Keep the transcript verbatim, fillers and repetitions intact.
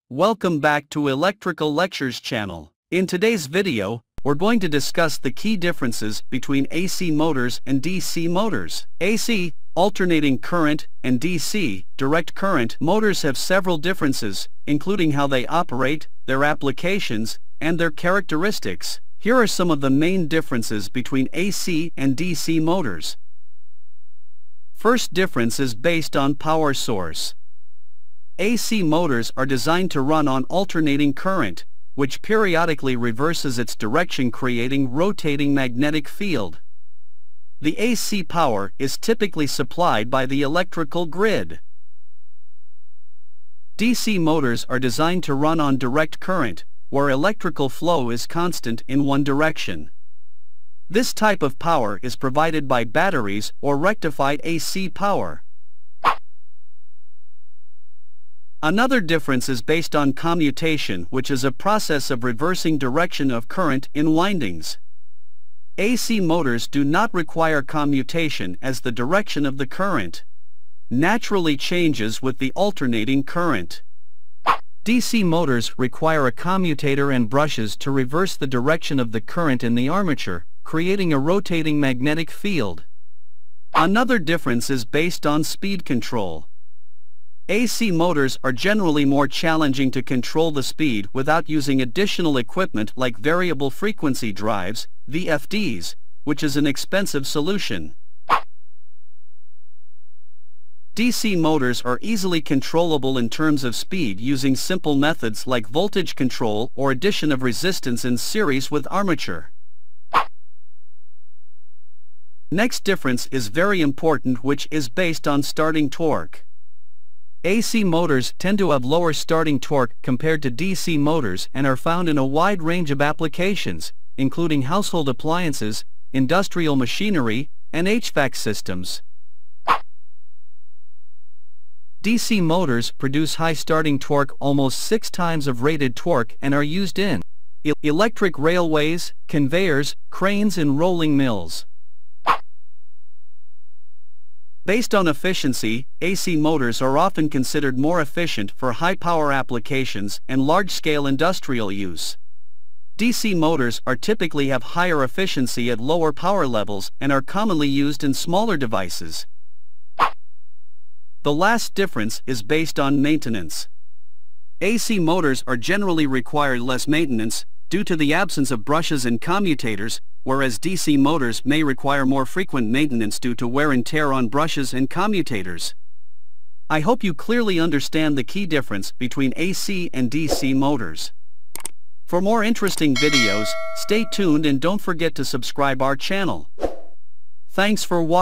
Welcome back to Electrical Lectures channel. In today's video, we're going to discuss the key differences between A C motors and D C motors. A C, alternating current, and D C, direct current motors have several differences, including how they operate, their applications, and their characteristics. Here are some of the main differences between A C and D C motors. First difference is based on power source. A C motors are designed to run on alternating current, which periodically reverses its direction, creating rotating magnetic field. The A C power is typically supplied by the electrical grid. D C motors are designed to run on direct current, where electrical flow is constant in one direction. This type of power is provided by batteries or rectified A C power. Another difference is based on commutation, which is a process of reversing direction of current in windings. A C motors do not require commutation, as the direction of the current naturally changes with the alternating current. D C motors require a commutator and brushes to reverse the direction of the current in the armature, creating a rotating magnetic field. Another difference is based on speed control. A C motors are generally more challenging to control the speed without using additional equipment like variable frequency drives, V F Ds, which is an expensive solution. D C motors are easily controllable in terms of speed using simple methods like voltage control or addition of resistance in series with armature. Next difference is very important, which is based on starting torque. A C motors tend to have lower starting torque compared to D C motors and are found in a wide range of applications, including household appliances, industrial machinery, and H V A C systems. D C motors produce high starting torque, almost six times of rated torque, and are used in e- electric railways, conveyors, cranes, and rolling mills. Based on efficiency, A C motors are often considered more efficient for high-power applications and large-scale industrial use. D C motors are typically have higher efficiency at lower power levels and are commonly used in smaller devices. The last difference is based on maintenance. A C motors are generally required less maintenance due to the absence of brushes and commutators, whereas D C motors may require more frequent maintenance due to wear and tear on brushes and commutators. I hope you clearly understand the key difference between A C and D C motors. For more interesting videos, stay tuned and don't forget to subscribe our channel. Thanks for watching.